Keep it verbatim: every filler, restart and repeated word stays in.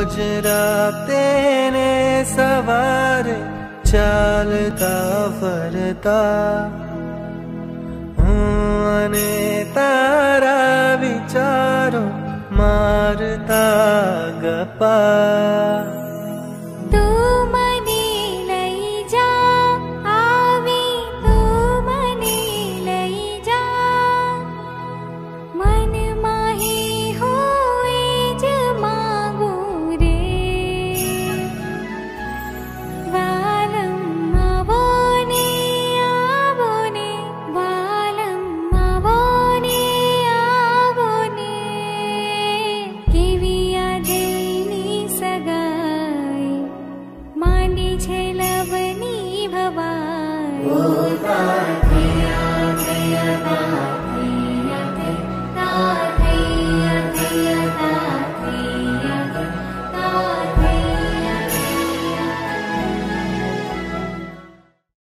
રોજ રાતે ને સવારે ચાલતા ફરતા હું અને તારા વિચારો મારતા ગપ્પા.